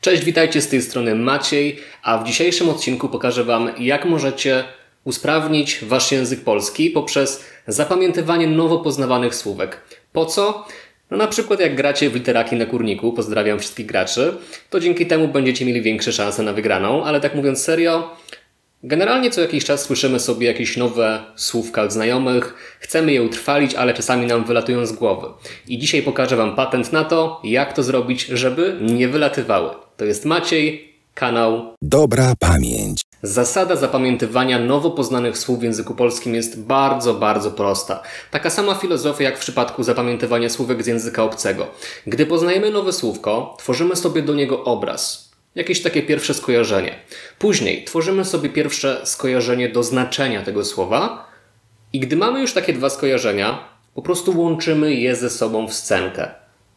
Cześć, witajcie, z tej strony Maciej, a w dzisiejszym odcinku pokażę Wam, jak możecie usprawnić Wasz język polski poprzez zapamiętywanie nowo poznawanych słówek. Po co? No na przykład jak gracie w literaki na kurniku, pozdrawiam wszystkich graczy, to dzięki temu będziecie mieli większe szanse na wygraną, ale tak mówiąc serio, generalnie co jakiś czas słyszymy sobie jakieś nowe słówka od znajomych, chcemy je utrwalić, ale czasami nam wylatują z głowy. I dzisiaj pokażę Wam patent na to, jak to zrobić, żeby nie wylatywały. To jest Maciej, kanał Dobra pamięć. Zasada zapamiętywania nowo poznanych słów w języku polskim jest bardzo prosta. Taka sama filozofia jak w przypadku zapamiętywania słówek z języka obcego. Gdy poznajemy nowe słówko, tworzymy sobie do niego obraz. Jakieś takie pierwsze skojarzenie. Później tworzymy sobie pierwsze skojarzenie do znaczenia tego słowa i gdy mamy już takie dwa skojarzenia, po prostu łączymy je ze sobą w scenkę.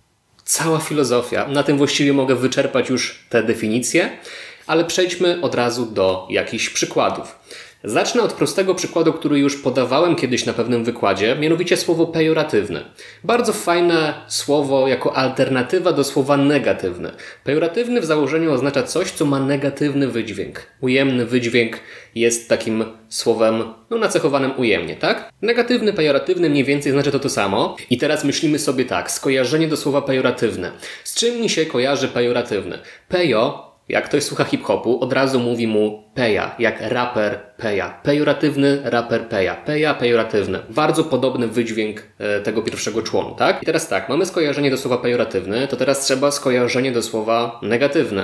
Cała filozofia. Na tym właściwie mogę wyczerpać już te definicje, ale przejdźmy od razu do jakichś przykładów. Zacznę od prostego przykładu, który już podawałem kiedyś na pewnym wykładzie, mianowicie słowo pejoratywny. Bardzo fajne słowo jako alternatywa do słowa negatywny. Pejoratywny w założeniu oznacza coś, co ma negatywny wydźwięk. Ujemny wydźwięk jest takim słowem nacechowanym ujemnie, tak? Negatywny, pejoratywny mniej więcej znaczy to samo. I teraz myślimy sobie tak, skojarzenie do słowa pejoratywne. Z czym mi się kojarzy pejoratywny? Pejo, jak ktoś słucha hip-hopu, od razu mówi mu peja, jak raper peja. Pejoratywny, raper peja. Peja, pejoratywny. Bardzo podobny wydźwięk tego pierwszego członu, tak? I teraz tak, mamy skojarzenie do słowa pejoratywny, to teraz trzeba skojarzenie do słowa negatywny.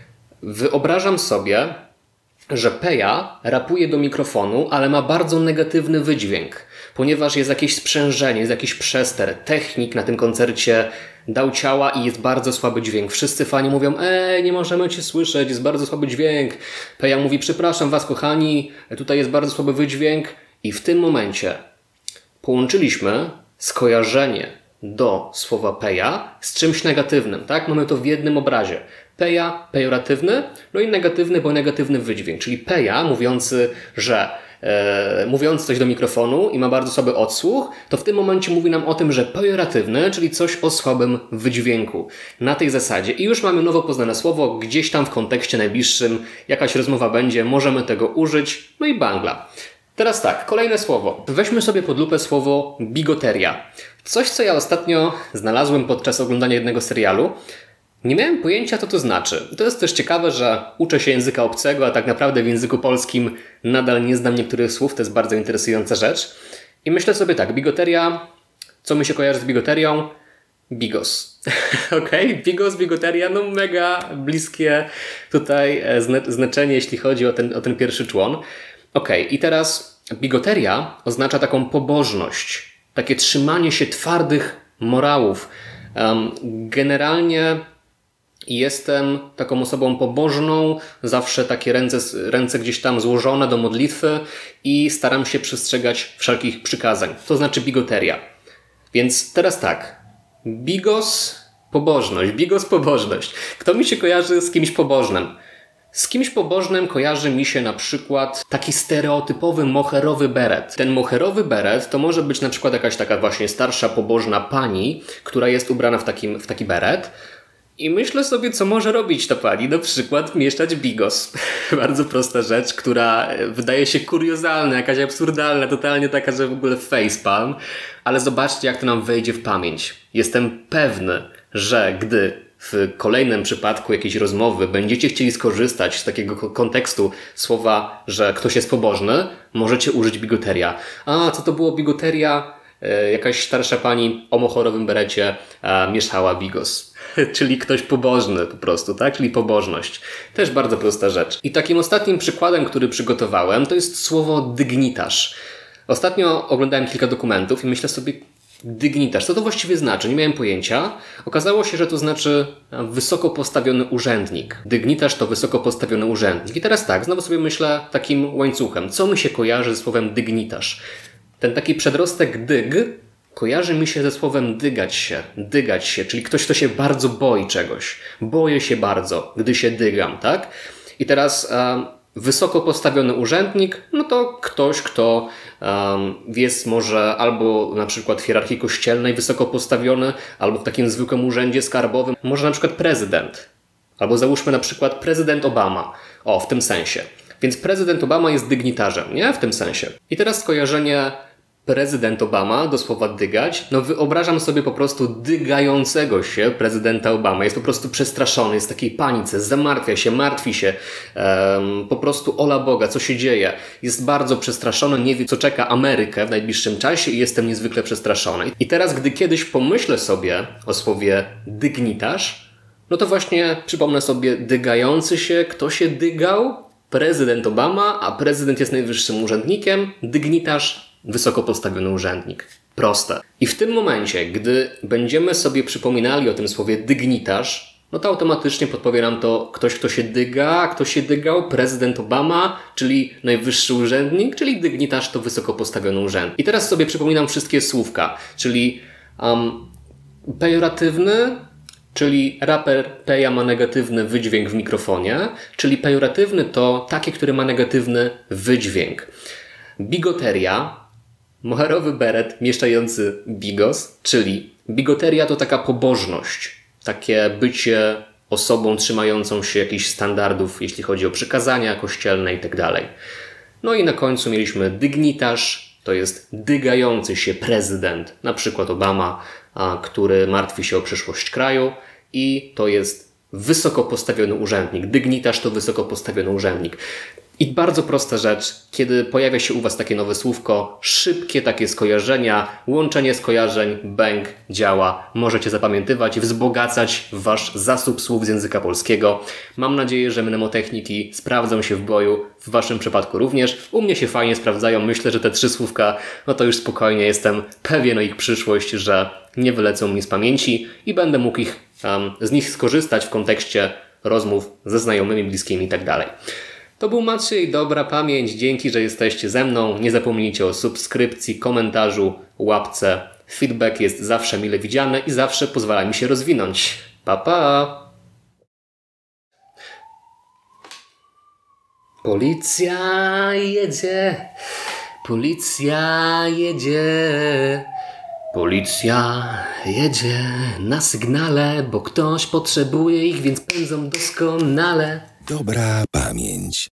Wyobrażam sobie, że peja rapuje do mikrofonu, ale ma bardzo negatywny wydźwięk, ponieważ jest jakieś sprzężenie, jest jakiś przester. Technik na tym koncercie dał ciała i jest bardzo słaby dźwięk. Wszyscy fani mówią, nie możemy Cię słyszeć, jest bardzo słaby dźwięk. Peja mówi, przepraszam Was kochani, tutaj jest bardzo słaby wydźwięk. I w tym momencie połączyliśmy skojarzenie do słowa peja z czymś negatywnym, tak? Mamy to w jednym obrazie. Peja, pejoratywny, no i negatywny, bo negatywny wydźwięk. Czyli peja mówiący, że mówiąc coś do mikrofonu i ma bardzo słaby odsłuch, to w tym momencie mówi nam o tym, że pejoratywny, czyli coś o słabym wydźwięku. Na tej zasadzie. I już mamy nowo poznane słowo, gdzieś tam w kontekście najbliższym jakaś rozmowa będzie, możemy tego użyć, no i bangla. Teraz tak, kolejne słowo. Weźmy sobie pod lupę słowo bigoteria. Coś, co ja ostatnio znalazłem podczas oglądania jednego serialu. Nie miałem pojęcia, co to znaczy. To jest też ciekawe, że uczę się języka obcego, a tak naprawdę w języku polskim nadal nie znam niektórych słów. To jest bardzo interesująca rzecz. I myślę sobie tak, bigoteria, co mi się kojarzy z bigoterią? Bigos. Okej, bigos, bigoteria, no mega bliskie tutaj znaczenie, jeśli chodzi o ten pierwszy człon. Okej, i teraz bigoteria oznacza taką pobożność, takie trzymanie się twardych morałów. Generalnie jestem taką osobą pobożną, zawsze takie ręce gdzieś tam złożone do modlitwy i staram się przestrzegać wszelkich przykazań. To znaczy bigoteria. Więc teraz tak, bigos, pobożność, bigos, pobożność. Kto mi się kojarzy z kimś pobożnym? Z kimś pobożnym kojarzy mi się na przykład taki stereotypowy moherowy beret. Ten moherowy beret to może być na przykład jakaś taka właśnie starsza, pobożna pani, która jest ubrana w taki beret. I myślę sobie, co może robić ta pani, na przykład mieszać bigos. Bardzo prosta rzecz, która wydaje się kuriozalna, jakaś absurdalna, totalnie taka, że w ogóle facepalm. Ale zobaczcie, jak to nam wejdzie w pamięć. Jestem pewny, że gdy w kolejnym przypadku jakiejś rozmowy będziecie chcieli skorzystać z takiego kontekstu słowa, że ktoś jest pobożny, możecie użyć bigoteria. A, co to było bigoteria? Jakaś starsza pani o moherowym berecie mieszała bigos. Czyli ktoś pobożny po prostu, tak? Czyli pobożność. Też bardzo prosta rzecz. I takim ostatnim przykładem, który przygotowałem, to jest słowo dygnitarz. Ostatnio oglądałem kilka dokumentów i myślę sobie, dygnitarz, co to właściwie znaczy? Nie miałem pojęcia. Okazało się, że to znaczy wysoko postawiony urzędnik. Dygnitarz to wysoko postawiony urzędnik. I teraz tak, znowu sobie myślę takim łańcuchem. Co mi się kojarzy ze słowem dygnitarz? Ten taki przedrostek dyg kojarzy mi się ze słowem dygać się, czyli ktoś, kto się bardzo boi czegoś. Boję się bardzo, gdy się dygam, tak? I teraz wysoko postawiony urzędnik, no to ktoś, kto jest może albo na przykład w hierarchii kościelnej wysoko postawiony, albo w takim zwykłym urzędzie skarbowym, może na przykład prezydent. Albo załóżmy na przykład prezydent Obama. O, w tym sensie. Więc prezydent Obama jest dygnitarzem, nie? W tym sensie. I teraz skojarzenie prezydent Obama do słowa dygać. No wyobrażam sobie po prostu dygającego się prezydenta Obama. Jest po prostu przestraszony, jest w takiej panice, zamartwia się, martwi się. Po prostu ola Boga, co się dzieje. Jest bardzo przestraszony, nie wie, co czeka Amerykę w najbliższym czasie i jestem niezwykle przestraszony. I teraz, gdy kiedyś pomyślę sobie o słowie dygnitarz, no to właśnie przypomnę sobie dygający się, kto się dygał? Prezydent Obama, a prezydent jest najwyższym urzędnikiem, dygnitarz wysoko postawiony urzędnik. Proste. I w tym momencie, gdy będziemy sobie przypominali o tym słowie dygnitarz, no to automatycznie podpowie nam to ktoś, kto się dyga, a kto się dygał, prezydent Obama, czyli najwyższy urzędnik, czyli dygnitarz to wysoko postawiony urzędnik. I teraz sobie przypominam wszystkie słówka, czyli pejoratywny, czyli raper peja ma negatywny wydźwięk w mikrofonie, czyli pejoratywny to taki, który ma negatywny wydźwięk. Bigoteria, moherowy beret mieszający bigos, czyli bigoteria to taka pobożność, takie bycie osobą trzymającą się jakichś standardów, jeśli chodzi o przykazania kościelne itd. No i na końcu mieliśmy dygnitarz, to jest dygający się prezydent, na przykład Obama, który martwi się o przyszłość kraju, i to jest wysoko postawiony urzędnik. Dygnitarz to wysoko postawiony urzędnik. I bardzo prosta rzecz, kiedy pojawia się u Was takie nowe słówko, szybkie takie skojarzenia, łączenie skojarzeń, bęk, działa. Możecie zapamiętywać, wzbogacać Wasz zasób słów z języka polskiego. Mam nadzieję, że mnemotechniki sprawdzą się w boju, w Waszym przypadku również. U mnie się fajnie sprawdzają, myślę, że te 3 słówka, no to już spokojnie jestem pewien o ich przyszłość, że nie wylecą mi z pamięci i będę mógł z nich skorzystać w kontekście rozmów ze znajomymi, bliskimi itd. To był Maciej, dobra pamięć. Dzięki, że jesteście ze mną. Nie zapomnijcie o subskrypcji, komentarzu, łapce. Feedback jest zawsze mile widziany i zawsze pozwala mi się rozwinąć. Pa, pa! Policja jedzie, policja jedzie, policja jedzie na sygnale, bo ktoś potrzebuje ich, więc pędzą doskonale. Dobra pamięć.